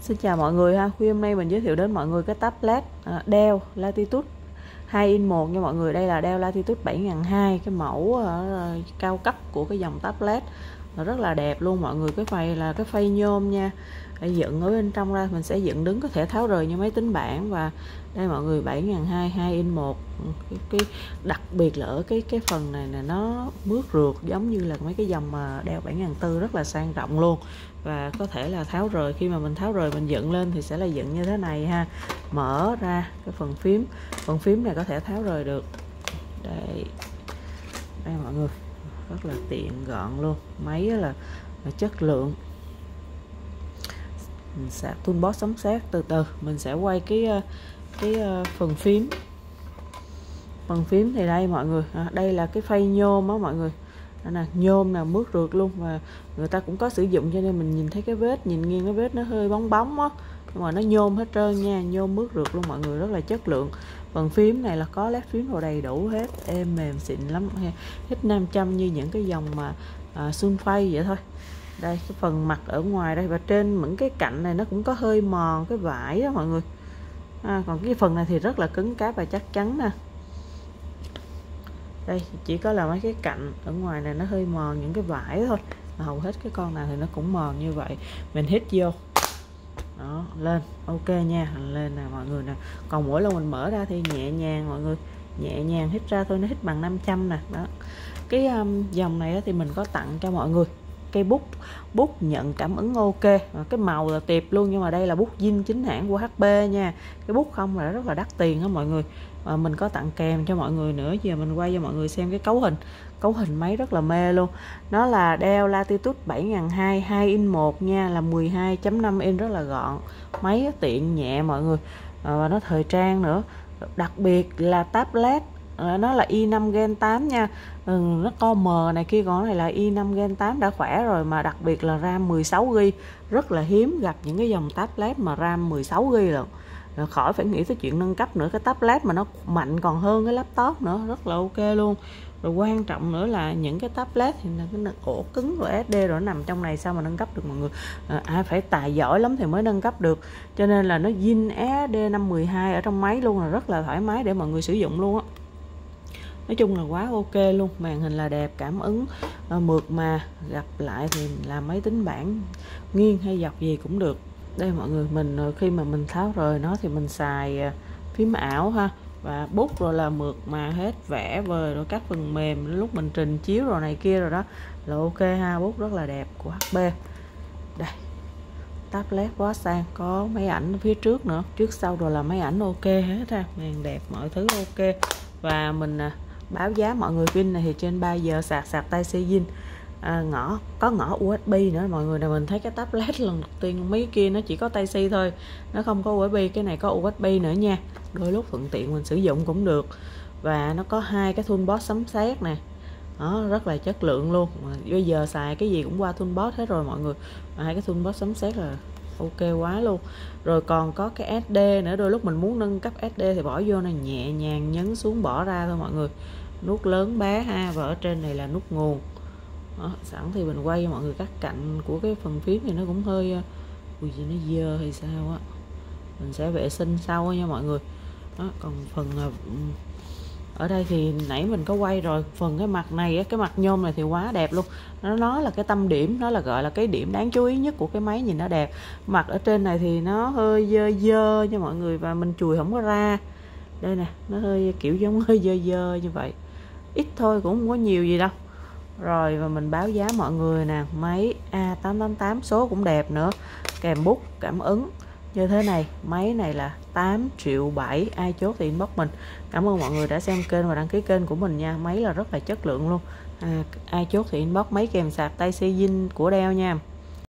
Xin chào mọi người ha. Khuya hôm nay mình giới thiệu đến mọi người cái tablet Dell Latitude 2 in 1 nha mọi người. Đây là Dell Latitude 7200, cái mẫu cao cấp của cái dòng tablet. Rất là đẹp luôn mọi người. Cái phay là cái phay nhôm nha. Dựng ở bên trong ra mình sẽ dựng đứng, có thể tháo rời như máy tính bảng. Và đây mọi người, 7200 2 in 1. Cái đặc biệt là ở cái phần này là nó mướt rượt giống như là mấy cái dòng mà Dell 7400, rất là sang trọng luôn. Và có thể là tháo rời, khi mà mình tháo rời mình dựng lên thì sẽ là dựng như thế này ha. Mở ra cái phần phím này có thể tháo rời được. Đây mọi người, rất là tiện gọn luôn. Máy là chất lượng. Mình sạc toolbox sấm sét. Từ từ mình sẽ quay cái phần phím. Phần phím thì đây mọi người, đây là cái phay nhôm á mọi người. Đây nè, nhôm là mướt rượt luôn, và người ta cũng có sử dụng cho nên mình nhìn thấy cái vết, nhìn nghiêng cái vết nó hơi bóng bóng á, nhưng mà nó nhôm hết trơn nha, nhôm mướt rượt luôn mọi người, rất là chất lượng. Phần phím này là có led phím vào đầy đủ hết, êm mềm xịn lắm, hít nam châm như những cái dòng mà Sunfay vậy thôi. Đây cái phần mặt ở ngoài đây, và trên những cái cạnh này nó cũng có hơi mòn cái vải đó mọi người. Còn cái phần này thì rất là cứng cáp và chắc chắn nè. Đây chỉ có là mấy cái cạnh ở ngoài này nó hơi mòn những cái vải thôi, hầu hết cái con nào thì nó cũng mòn như vậy. Mình hít vô đó, lên ok nha, lên nè mọi người nè. Còn mỗi lần mình mở ra thì nhẹ nhàng mọi người, nhẹ nhàng hít ra thôi, nó hít bằng 500 nè. Đó, cái dòng này thì mình có tặng cho mọi người cây bút nhận cảm ứng ok, cái màu là tiệp luôn, nhưng mà đây là bút zin chính hãng của HP nha. Cái bút không là rất là đắt tiền đó mọi người. Và mình có tặng kèm cho mọi người nữa. Giờ mình quay cho mọi người xem cái cấu hình máy rất là mê luôn. Nó là Dell Latitude 7200 2 in 1 nha, là 12.5 inch, rất là gọn. Máy tiện nhẹ mọi người, và nó thời trang nữa. Đặc biệt là tablet nó là i5 Gen 8 nha. Nó co mờ này kia, còn này là i5 Gen 8 đã khỏe rồi, mà đặc biệt là RAM 16GB. Rất là hiếm gặp những cái dòng tablet mà RAM 16GB rồi. Khỏi phải nghĩ tới chuyện nâng cấp nữa, cái tablet mà nó mạnh còn hơn cái laptop nữa, rất là ok luôn. Rồi quan trọng nữa là những cái tablet thì là cái ổ cứng rồi SD rồi nó nằm trong này, sao mà nâng cấp được mọi người. Ai phải tài giỏi lắm thì mới nâng cấp được, cho nên là nó zin SD512 ở trong máy luôn, là rất là thoải mái để mọi người sử dụng luôn á. Nói chung là quá ok luôn. Màn hình là đẹp, cảm ứng mượt mà, gặp lại thì làm máy tính bảng nghiêng hay dọc gì cũng được. Đây mọi người, mình khi mà mình tháo rời nó thì mình xài phím ảo ha, và bút rồi là mượt mà hết, vẽ vời rồi các phần mềm lúc mình trình chiếu rồi này kia rồi đó là ok ha. Bút rất là đẹp của HP. Đây tablet quá sang, có máy ảnh phía trước nữa, trước sau rồi là máy ảnh ok hết ha, màn đẹp, mọi thứ ok. Và mình báo giá mọi người, pin này thì trên 3 giờ sạc Type C zin, có ngõ USB nữa mọi người. Là mình thấy cái tablet lần đầu tiên, mấy kia nó chỉ có Type C thôi, nó không có USB, cái này có USB nữa nha, đôi lúc thuận tiện mình sử dụng cũng được. Và nó có hai cái toolbox sấm sét nè, đó rất là chất lượng luôn. Bây giờ xài cái gì cũng qua toolbox hết rồi mọi người, hai cái toolbox sấm sét là ok quá luôn. Rồi còn có cái SD nữa, đôi lúc mình muốn nâng cấp SD thì bỏ vô này, nhẹ nhàng nhấn xuống bỏ ra thôi mọi người. Nút lớn bé ha, và ở trên này là nút nguồn. Đó, sẵn thì mình quay cho mọi người các cạnh của cái phần phím thì nó cũng hơi gì nó dơ hay sao á, mình sẽ vệ sinh sau nha mọi người. Đó, còn phần ở đây thì nãy mình có quay rồi, phần cái mặt này, cái mặt nhôm này thì quá đẹp luôn. Nó là cái tâm điểm, nó là gọi là cái điểm đáng chú ý nhất của cái máy, nhìn nó đẹp. Mặt ở trên này thì nó hơi dơ dơ nha mọi người, và mình chùi không có ra. Đây nè, nó hơi kiểu giống hơi dơ dơ như vậy, ít thôi cũng không có nhiều gì đâu. Rồi, và mình báo giá mọi người nè, máy A888, số cũng đẹp nữa, kèm bút cảm ứng như thế này. Máy này là 8,7 triệu. Ai chốt thì inbox mình. Cảm ơn mọi người đã xem kênh và đăng ký kênh của mình nha. Máy là rất là chất lượng luôn. Ai chốt thì inbox. Máy kèm sạc Type C zin của Dell nha.